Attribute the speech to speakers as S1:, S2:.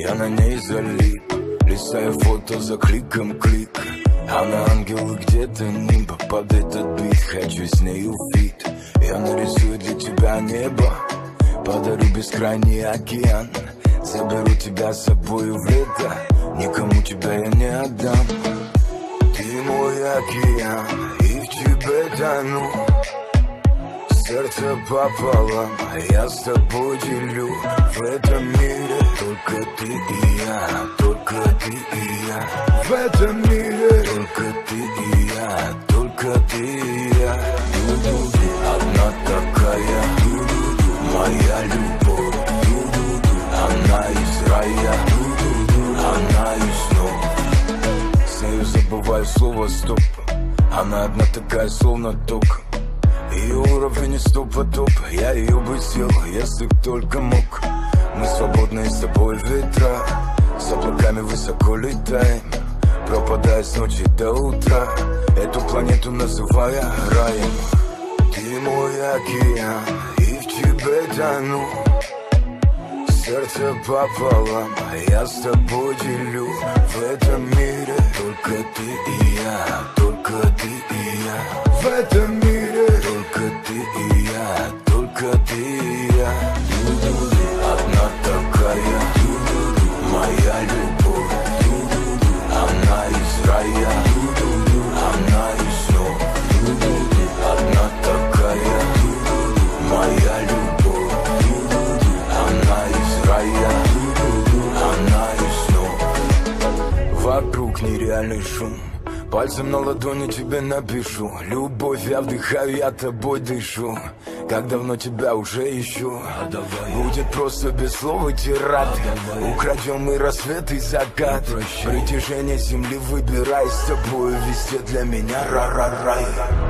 S1: я на ней залип. Листаю фото за кликом клик. Она ангел и где-то нимба. Под этот бит хочу с нею фит. Я нарисую для тебя небо, подарю бескрайний океан. Заберу тебя с собой в лето, никому тебя я не отдам. Ты мой океан, и в тебе тону. Сердце пополам, я с тобой делю. В этом мире только ты и я, только ты и я. В этом мире только ты и я, только ты и я. Одна такая, моя любовь. Она из рая, она из снов. С нею забываю слово стоп. Она одна такая, словно ток. Ее уровень из топа топ. Я ее бы съел, если б только мог. Мы свободны с тобой ветра. С облаками высоко летаем, пропадая с ночи до утра. Эту планету называя раем. Ты мой океан, и в тебе тону. Сердце пополам, я с тобой делю. В этом мире только ты и я, только ты и я. В этом мире только ты и я, только ты и я. Одна такая, моя любовь. Она из рая, она из снов. Одна такая, моя любовь. Она из рая, она из снов. Вокруг нереальный шум. Пальцем на ладони тебе напишу. Любовь я вдыхаю, я тобой дышу. Как давно тебя уже ищу. Будет просто без слов и тират. Украдем и рассвет, и закат. Притяжение земли выбирай. С тобой везде для меня ра-ра-рай.